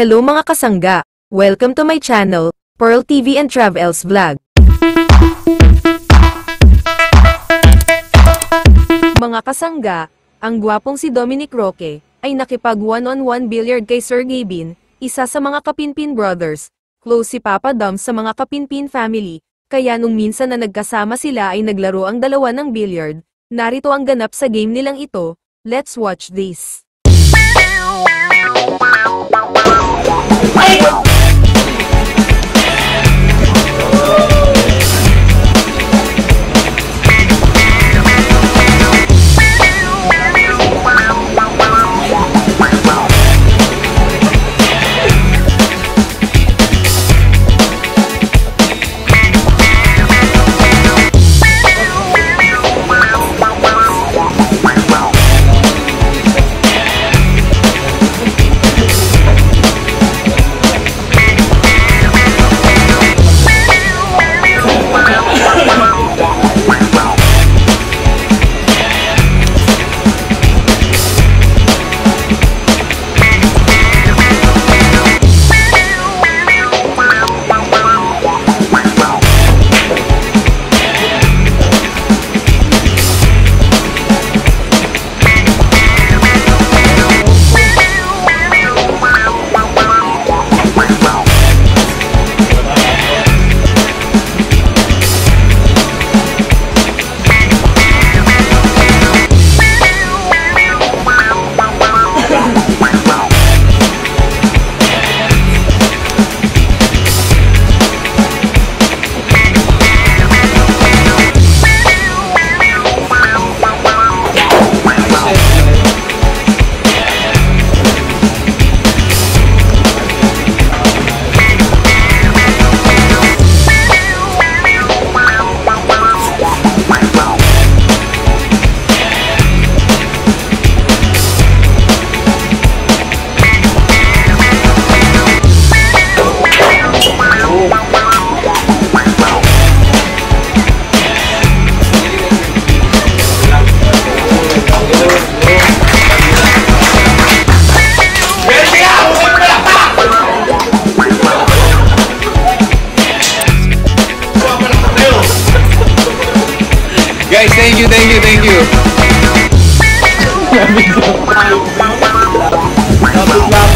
Hello mga kasangga! Welcome to my channel, Pearl TV and Travels Vlog. Mga kasangga, ang gwapong si Dominic Roque, ay nakipag one-on-one billiard kay Sir Gavin, isa sa mga Kapinpin brothers. Close si Papa Dom sa mga Kapinpin family, kaya nung minsan na nagkasama sila ay naglaro ang dalawa ng billiard. Narito ang ganap sa game nilang ito, let's watch this. Guys, thank you. Lapit lang.